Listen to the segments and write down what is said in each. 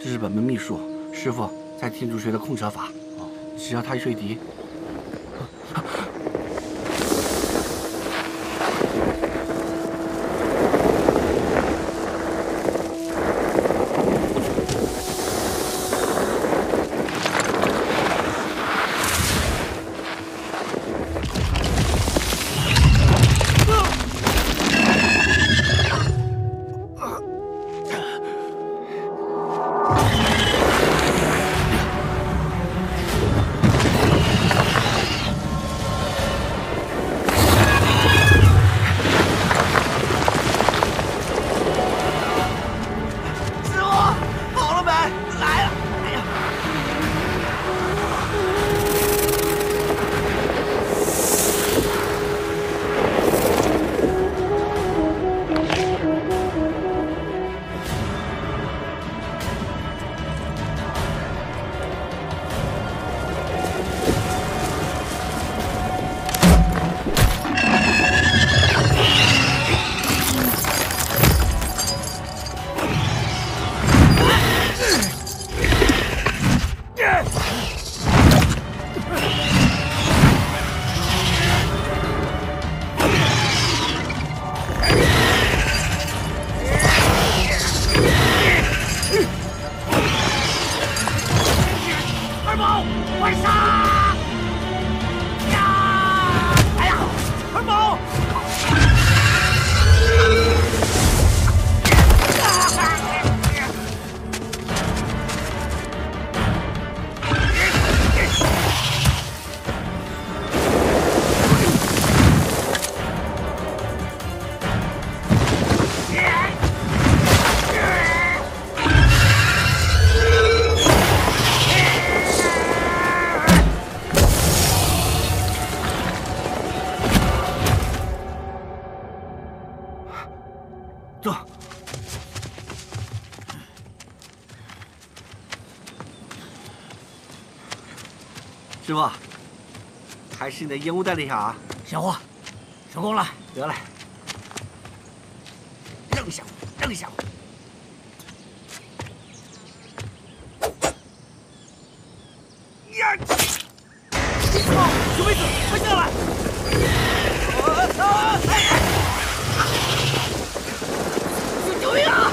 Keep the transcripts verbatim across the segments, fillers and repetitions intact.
这是本门秘术，师傅在天竺学的控蛇法，只要他一睡敌。 师傅，还是你的烟雾弹厉害啊！ 小伙，成功了， 得嘞， 扔下，扔下。呀！小妹子，快下来！救命啊！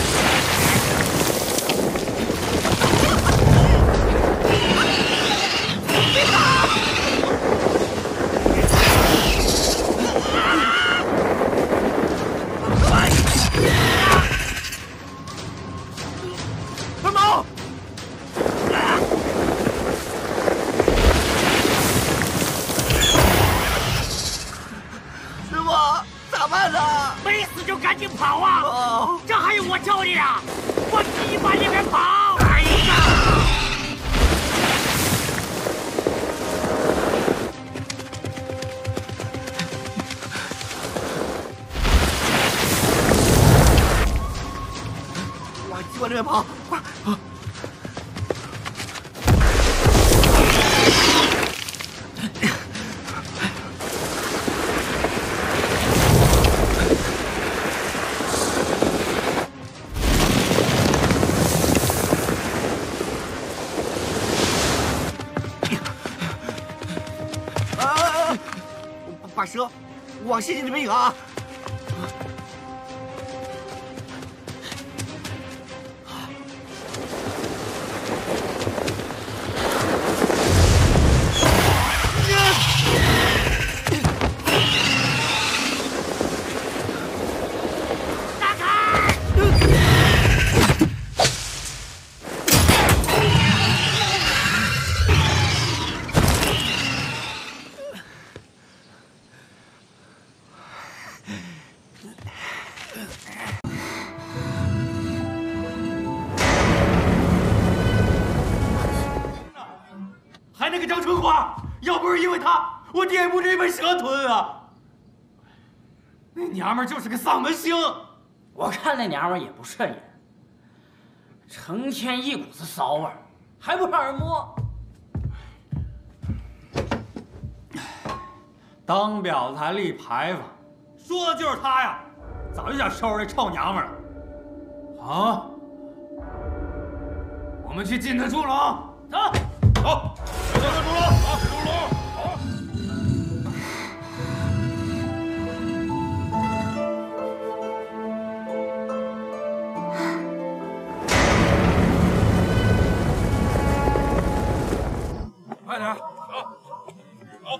二毛，师傅咋办呢？没死就赶紧跑啊！哦、这还用我教你啊？我踢把你给跑！哎呀！ 往这边跑！快！啊！把蛇往陷阱里面引啊！ 还那个张春花，要不是因为他，我爹不至于被蛇吞啊！那娘们儿就是个丧门星， 我看那娘们儿也不顺眼，成天一股子骚味儿，还不让人摸。 当婊子还立牌坊，说的就是他呀！早就想收拾这臭娘们儿了。啊！ 们去进他猪笼。走， 走，进他猪笼，好，猪笼，好。 快点！ 好，好。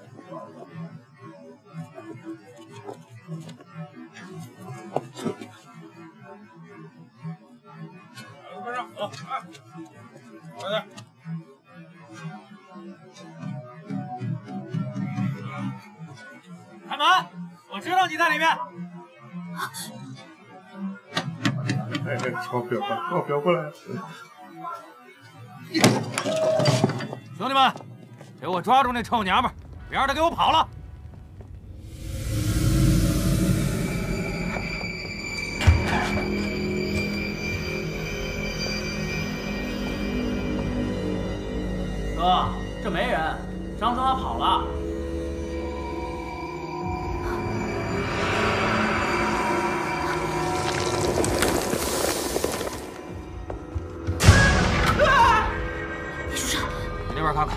跟上，走，哎，快点！ 开门！我知道你在里面。 哎，超表过来，超表过来！ 兄弟们，给我抓住那臭娘们儿，别让她给我跑了！ 哥，这没人，张总他跑了。 李书生， 你那边看看，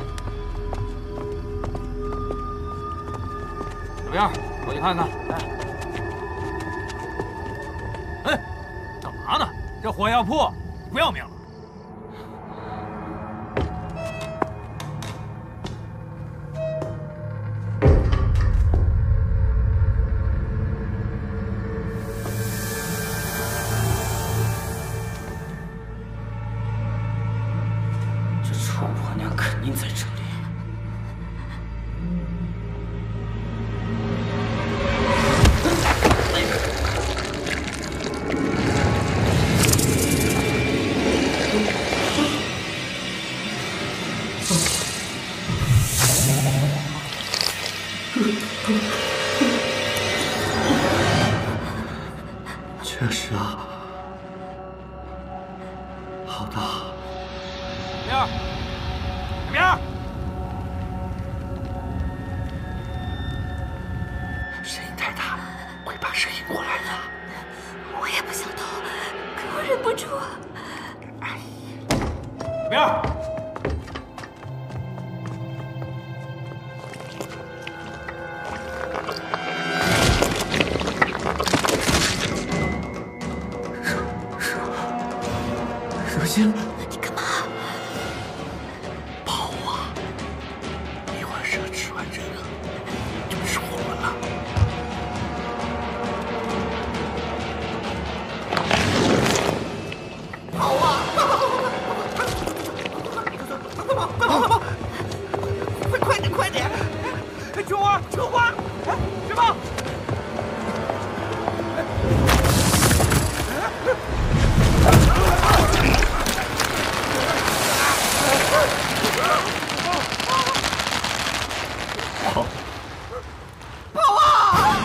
怎么样？过去看看。哎，哎，干嘛呢？这火要扑，不要命了？ 您在这里。 确实啊，好大。 明儿。 明儿， 声音太大，会把声音过来的。 我也不想动，可我忍不住。 哎， 明儿， 蛇蛇精。 你干嘛？ 吃完这个就是我们了。跑啊！快跑！快跑！快跑！快快点！快点！秋花，秋花，哎，什么？跑啊！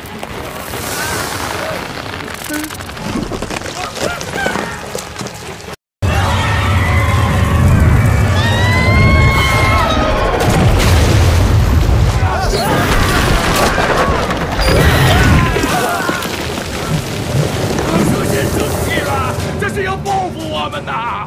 蛇仙生气了，这是要报复我们呐！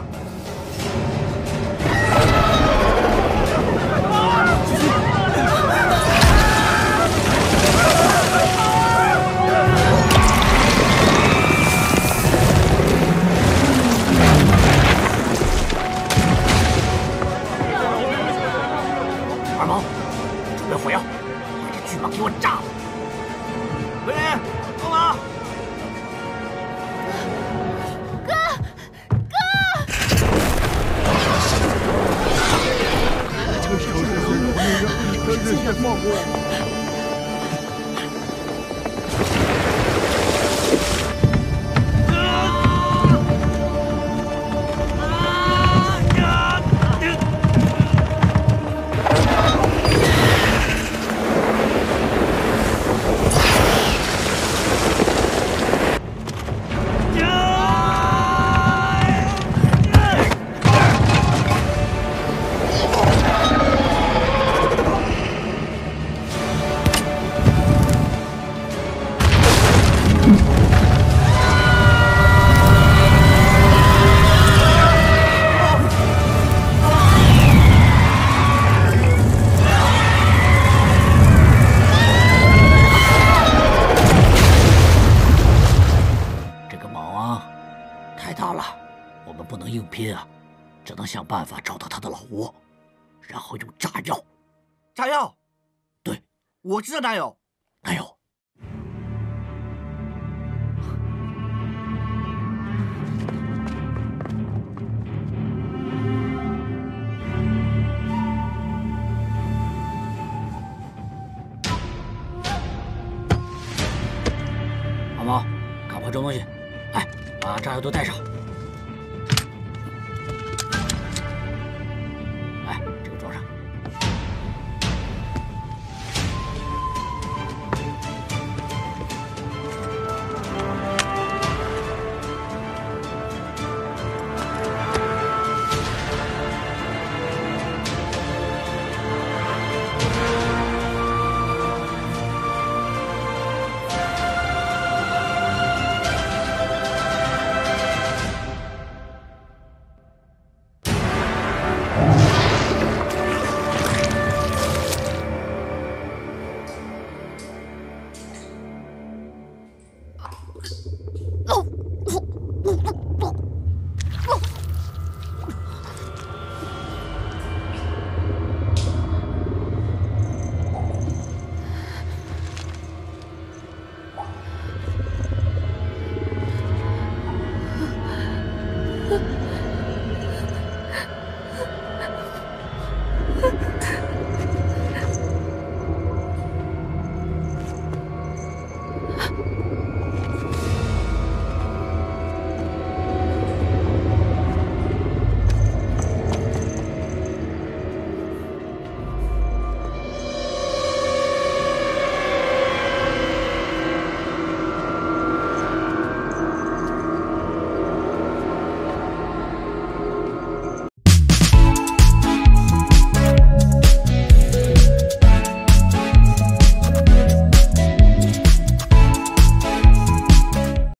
二毛，准备火药，把这巨蟒给我炸了！文林，帮忙！ 哥，哥！ 这日线放过。 哥。 不能硬拼啊，只能想办法找到他的老窝，然后用炸药。 炸药？ 对， 我知道哪有。 哪有？阿毛，赶快装东西！哎，把炸药都带上。